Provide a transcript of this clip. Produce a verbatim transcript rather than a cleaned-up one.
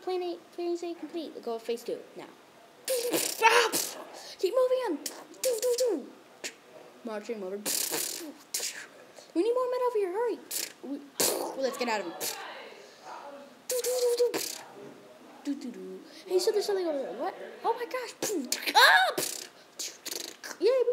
Plan A, plan A complete. Go phase two now. Keep moving on. Marching over. We need more men over here. Hurry. We, well, let's get out of here. Hey, so there's something over there. What? Oh my gosh. Ah! Yay,